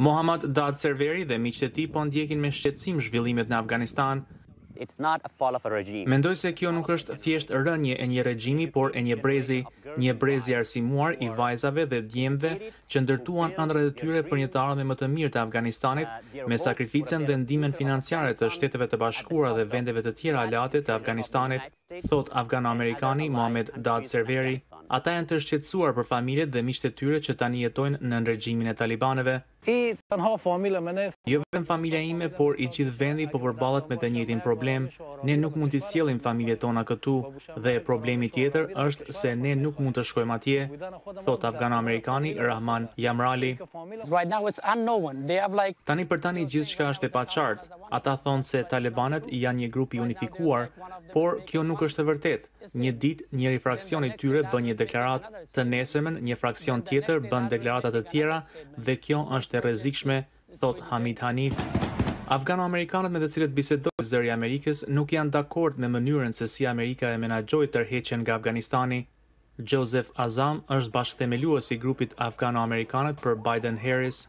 Mohammad Dad Serveri dhe miqtë e tij po ndjekin me shqetësim zhvillimet në Afganistan. Mendoj se kjo nuk është thjesht rënje e një regjimi, por e një brezi arsimuar i vajzave dhe djemve që ndërtuan ëndrat e tyre për një të ardhme më të mirë të Afganistanit, me sakrificën dhe ndihmën financiare të Shteteve të Bashkuara dhe vendeve të tjera aleate të Afganistanit, thot Afgano-amerikani Mohammad Dad Serveri. Ata janë të shqetësuar për familjet dhe miqtë e tyre që tani jetojnë në regjimin e talibanëve. Jo vetëm familja ime, por i gjithë vendi po përballet me të njëjtin problem. Ne nuk mund t'i sjellim familjet tona këtu dhe problemi tjetër është se ne nuk mund të shkojmë atje, thot Afgano-amerikani Rahman Jamrali. Tani për tani gjithçka është e paqartë. Ata thonë se talebanët janë një grup i unifikuar, por kjo nuk është e vërtetë. Një ditë njëri fraksion i tyre bën një deklaratë, të nesërmen një fraksion tjetër bën deklarata të tjera dhe kjo është e rrezikshme, thot Hamid Hanif. Afgano-amerikanët me të cilët bisedoi zëri i Amerikës nuk janë dakord me mënyrën se si Amerika e menaxhoi tërheqjen nga Afganistani. Joseph Azam është bashkëthemeluesi i grupit Afgano-amerikanët për Biden-Harris.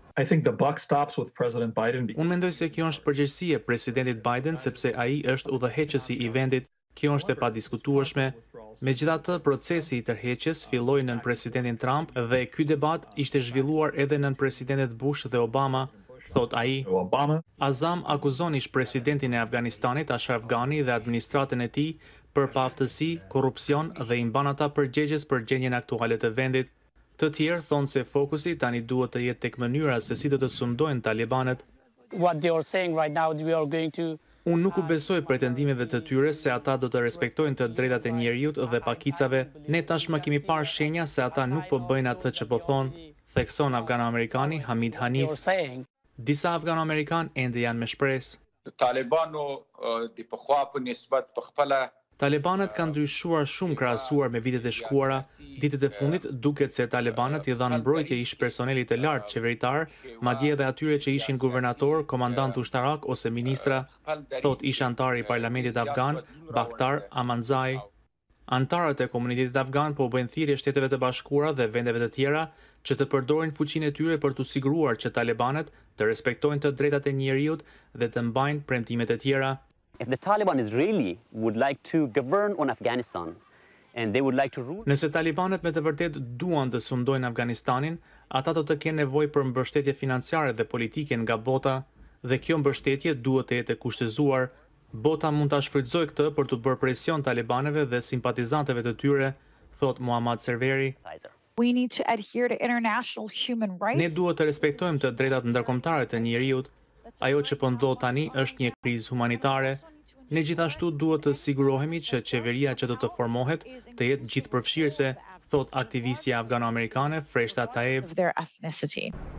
Unë mendoj se kjo është përgjegjësi e presidentit Biden sepse ai është udhëheqësi i vendit. Kjo është e padiskutueshme. Megjithatë, procesi i tërheqjes filloi nën presidentin Trump dhe ky debat ishte zhvilluar edhe nën presidentet Bush dhe Obama, thot ai. Azam akuzon ish-presidentin e Afganistanit, Ashraf Ghani dhe administratën e tij për paaftësi, korrupsion dhe i mban ata përgjegjës për gjendjen aktuale të vendit. Të tjerë thonë se fokusi tani duhet të jetë tek mënyra se si do të sundojnë talibanët. Unë nuk u besoj pretendimeve të tyre se ata do të respektojnë të drejtat e njerëzit dhe pakicave. Ne tashmë kemi parë shenja se ata nuk po bëjnë atë që po thonë, thekson Afgano-amerikani Hamid Hanif. Disa Afgano-amerikanë ende janë me shpresë. Talebanët kanë ndryshuar shumë krahasuar me vitet e shkuara. Ditët e fundit duket se talebanët i dhanë mbrojtje ish personelit të lartë qeveritar, madje edhe atyre që ishin guvernator, komandant ushtarak ose ministra, thot ish antari i parlamentit afgan, Bakhtar Amanzai. Antarët e komunitetit afgan po bëjnë thirrje Shteteve të Bashkuara dhe vendeve të tjera që të përdorin fuqinë e tyre për të siguruar që talebanët të respektojnë të drejtat e njerëzit dhe të mbajnë premtimet e tjera. If the Taliban is really would like to govern on Afghanistan and they would like to rule. Nëse talibanët me të vërtet duan të sundojnë Afganistanin, ata do të kenë nevojë për mbështetje financiare dhe politike nga bota, dhe kjo mbështetje duhet të jetë e kushtëzuar. Bota mund ta shfrytëzojë këtë për të bërë presion talibanëve dhe simpatizantëve të tyre, thot Mohammad Serveri. Ne duhet të respektojmë të drejtat ndërkombëtare të njerëzit. Ajo që po ndodh tani është një krizë humanitare. Ne gjithashtu duhet të sigurohemi që qeveria që do të formohet të jetë gjithëpërfshirëse, thot aktivistja afgano-amerikane Freshta Taeb.